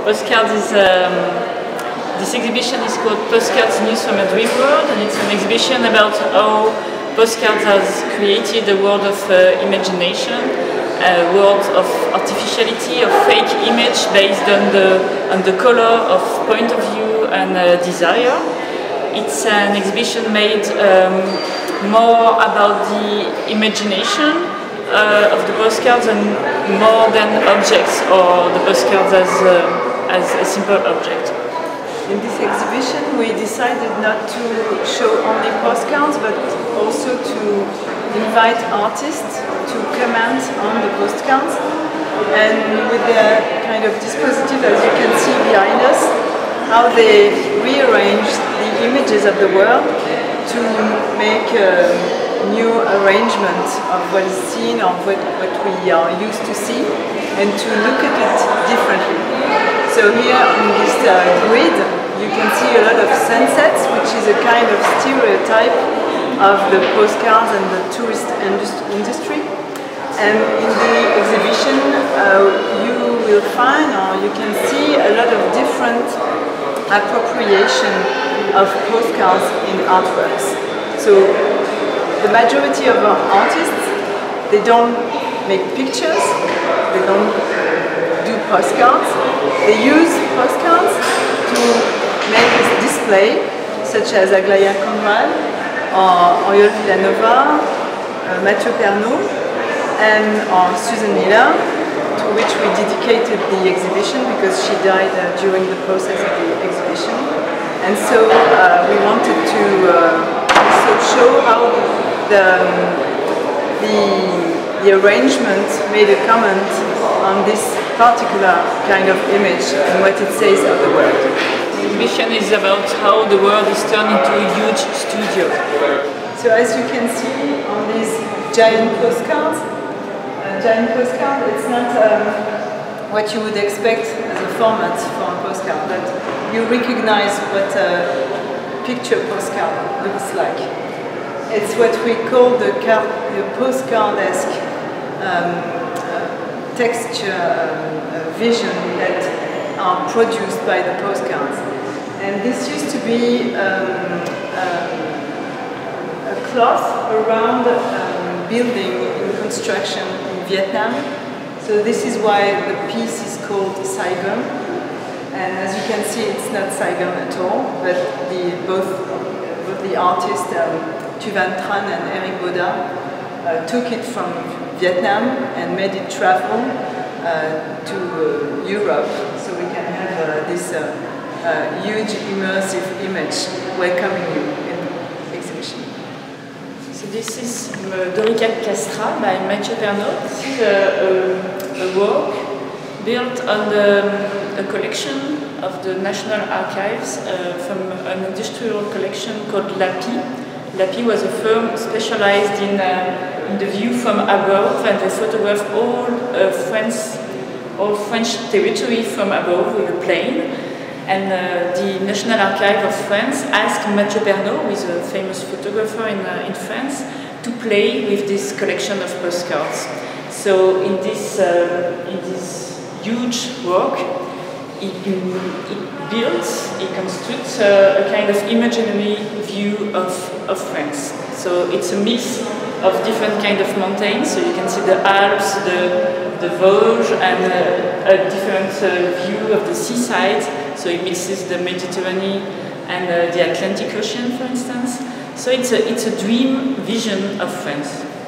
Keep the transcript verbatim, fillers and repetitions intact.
Postcards is, um, this exhibition is called Postcards News from a Dream World, and it's an exhibition about how postcards has created a world of uh, imagination, a world of artificiality, of fake image based on the, on the color of point of view and uh, desire. It's an exhibition made um, more about the imagination uh, of the postcards and more than objects or the postcards as, uh, as a simple object. In this exhibition we decided not to show only postcards but also to invite artists to comment on the postcards, and with the kind of dispositive, as you can see behind us, how they rearrange the images of the world to make a new arrangement of what is seen or what, what we are used to see, and to look at it differently. So here on this uh, grid you can see a lot of sunsets, which is a kind of stereotype of the postcards and the tourist industry. And in the exhibition uh, you will find, or you can see, a lot of different appropriation of postcards in artworks. So the majority of our artists, they don't make pictures, they don't do postcards, they use postcards to make a display, such as Aglaia Conrad, or Oriol Villanova, uh, Mathieu Pernaut, and or Susan Miller, to which we dedicated the exhibition because she died uh, during the process of the exhibition. And so uh, we wanted to uh, also show how the, the, the arrangement made a comment on this particular kind of image and what it says of the world. The exhibition is about how the world is turned into a huge studio. So as you can see on these giant postcards, a giant postcard, it's not um, what you would expect as a format for a postcard, but you recognize what a picture postcard looks like. It's what we call the, the postcard-esque um, uh, texture uh, vision that are produced by the postcards. And this used to be um, um, a cloth around um, building in construction in Vietnam. So this is why the piece is called Saigon. And as you can see, it's not Saigon at all, but the, both, both the artists, um, Thu Van Tran and Eric Boda, uh, took it from Vietnam and made it travel uh, to uh, Europe, so we can have uh, this uh, uh, huge immersive image welcoming you in the exhibition. So this is uh, Dorica Castra by Mathieu Pernaut. This is a, a, a work built on the, um, a collection of the National Archives uh, from an industrial collection called L'Api. L'Api was a firm specialized in, uh, in the view from above, and they photographed all uh, France, all French territory from above with a plane. And uh, the National Archive of France asked Mathieu Pernaut, who is a famous photographer in, uh, in France, to play with this collection of postcards. So in this, uh, in this huge work, it, it builds, it constructs a, a kind of imaginary view of, of France. So it's a mix of different kind of mountains. So you can see the Alps, the, the Vosges, and uh, a different uh, view of the seaside. So it mixes the Mediterranean and uh, the Atlantic Ocean, for instance. So it's a, it's a dream vision of France.